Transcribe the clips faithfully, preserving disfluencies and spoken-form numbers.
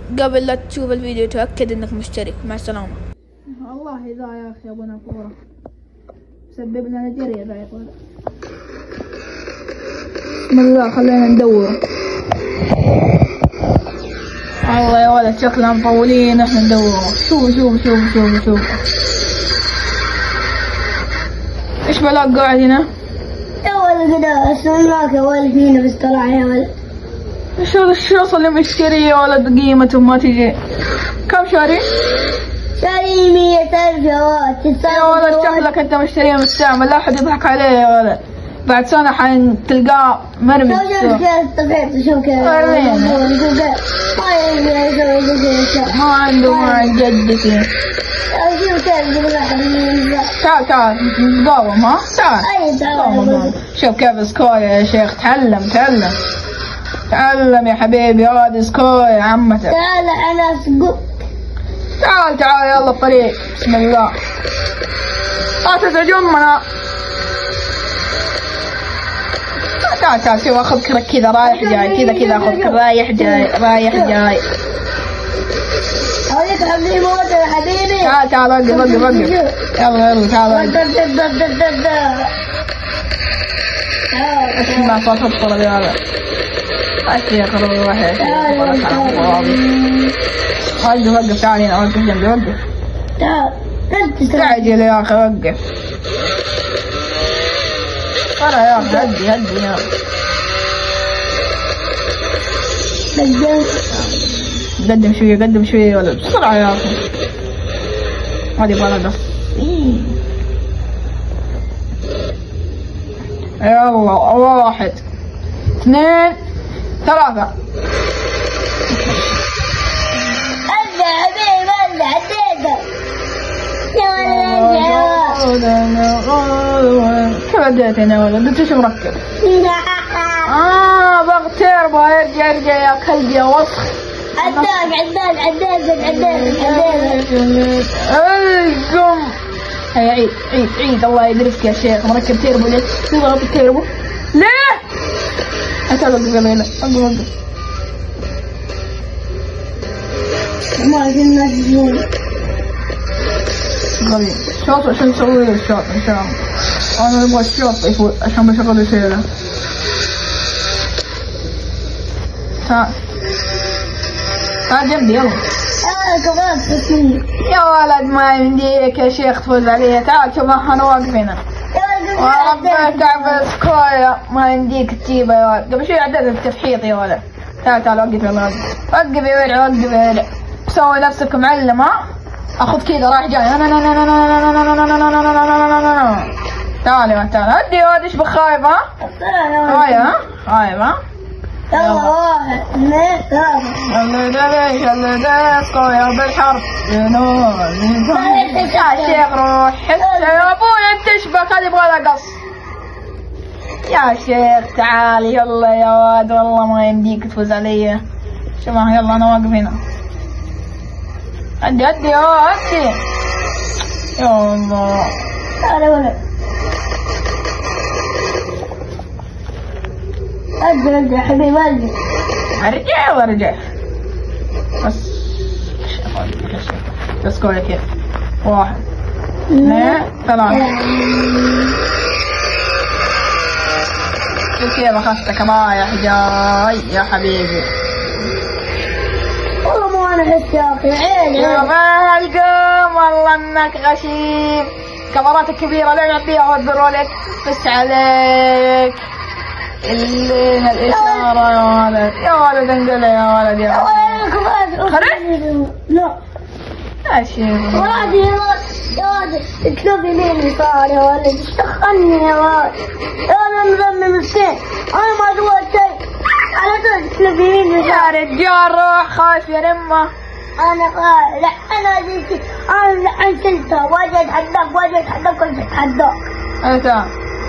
قبل لا تشوف الفيديو تأكد انك مشترك. مع السلامة. الله إذا يا اخي ابو نافورة سبب لنا جري ذا يا طول. بسم الله خلينا ندور. الله يا ولد شكلنا مطولين احنا ندور. شوف شوف شوف شوف شوف ايش بلاك قاعد هنا؟ يا ولد كذا اسمع معك يا ولد هنا بالصراحة يا ولد. ايش هذا الشخص اللي مشتري يا ولد قيمته ما تجي؟ كم شاري؟ شاري مية ألف يا ولد. يا ولد شكلك انت مشتريه مستعمل، لا احد يضحك عليه يا ولد. بعد سنة حتلقاه مرمي. شوف شوف كيف طبيعته شوف كيف. ما عنده ما عند جدتي. شوف كيف تعال تعال نتقاوم ها تعال. اي تعال. شوف كيف سكويا يا شيخ. تعلم تعلم تعلم يا حبيبي. هذا سكويا عمتك. تعال انا اسقط. تعال تعال يلا الطريق. بسم الله لا تزعج امنا. تعال تعال شوف اخذك كذا رايح جاي كذا كذا اخذك رايح جاي رايح جاي. عليك حبيبي موت يا حبيبي. تعال تعال وقف وقف وقف. يلا يلا تعال. اسمع صوت الطرب يا ولد. ايش يا خرب الواحد. وقف وقف تعال هنا وقف جنبي وقف. تعال انت استعجل يا اخي وقف. ترى يا اخي هدي هدي يا قدم شوية قدم شوية يا ولد بسرعة يا اخي. هذه بلدة. يلا واحد اثنين ثلاثة. ارجع يا حبيبي ارجع عديتك يا ولد. كيف عديت هنا يا ولد؟ انت ايش مركب؟ اه ضغط تيربو. ارجع ارجع يا كلب يا وسخ. عداك عداك عداك عداك عداك. القم. هيا عيد عيد عيد. الله يدرسك يا شيخ. مركب تيربو ليه؟ تضغط التيربو ليه؟ انت وقف يا ليلى وقف وقف. ما في الناس يجون. غبي شوط عشان نسوي له الشوط ان شاء الله. انا ابغى الشوط يفوت عشان بشغل يسيره. تعال تعال جنبي يلا. يا ولد ما يمديك يا شيخ تفوز علي. تعال شوف احنا واقف هنا. وربك تعب سكويا ما يمديك تجيبه يا ولد. قبل شوي عدد التفحيط يا ولد. تعال تعال وقف يلا وقف وقف يا ولد وقف يا ولد. سوي نفسك معلم ها. اخذ كذا رايح جاي. تعال يا تعال هدي يا ولد. ايش بك خايف ها؟ خايف ها؟ خايف ها؟ يلا واحد اثنين ثلاثة. يلا ليش يلا ليش قوي بالحرف يا شيخ روح. يا ابوي انت ايش بك؟ هذه يبغى لها قص يا شيخ. تعال يلا يا واد والله ما يمديك تفوز علي. شوف يلا انا واقف هنا. هدي هدي يا هدي يا الله. تعال يا ولد. ارجع ارجع حبيبي ارجع. ارجع وارجع بس. تسكوي كيف. واحد اثنين ثلاثة. شوف كيف اخذتك رايح جاي يا حبيبي. والله مو انا احس يا اخي عيني. يا القوم والله انك غشيم. كاميرات كبيرة لين فيها ودرولك بس عليك. اللينا الإشارة يا ولد. يا ولد انقل يا ولد يا ولد. خرج؟ لا يا شيخ ولد يا ولد اكتب يمين يسار يا ولد. ايش دخلني يا ولد؟ انا مذمم مسكين انا ما سويت شيء. على طول اكتب يمين يسار. يا رجال روح خايف يا رمة. انا خايف. لا انا ذيك انا الحين شلتها واجي اتحداك واجي اتحداك واجي اتحداك. ايه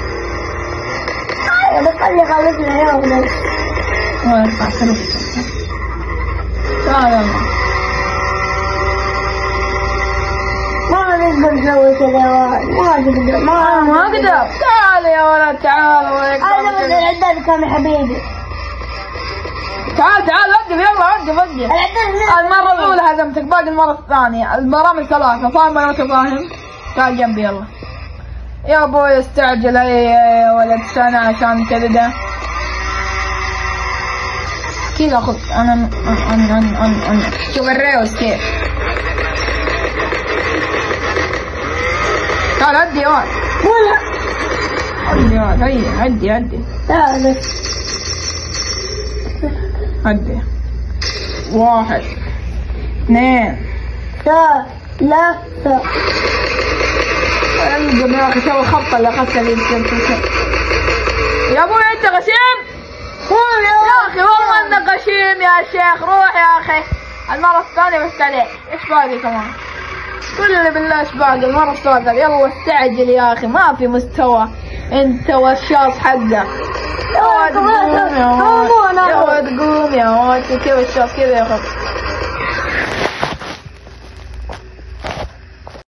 بس خلي خلصنا يا ولد. ما ينفع خلص. تعال يلا. ما نقدر نسوي كذا يا ولد. ما نقدر ما ما اقدر. تعال يا ولد تعال. انا بدي العداد كم يا حبيبي. تعال تعال وقف يلا وقف وقف. المرة الأولى هزمتك باقي المرة الثانية، المباراة من ثلاثة، فاهم ولا أنت فاهم؟ تعال جنبي يلا. يا ابوي استعجل يا ولد سنة عشان تبدأ. كذا خذ أنا أنا أنا أنا أنا شوف الريوس كيف. تعال عدي يا ولد. عدي يا ولد هيا عدي عدي. تعال. عدي. واحد اثنين ثلاثة. انقم يا اخي سوي الخبطة اللي اخذتها لي. يا ابوي انت غشيم؟ يا اخي والله انك غشيم يا شيخ. روح يا اخي المرة الثانية بس عليك. ايش باقي كمان؟ قول لي بالله ايش باقي المرة الثالثة. يلا استعجل يا اخي ما في مستوى انت والشاص حقك. يا ولد قوم يا ولد. يا ولد قوم يا ولد. كيف الشاص كذا يا اخي.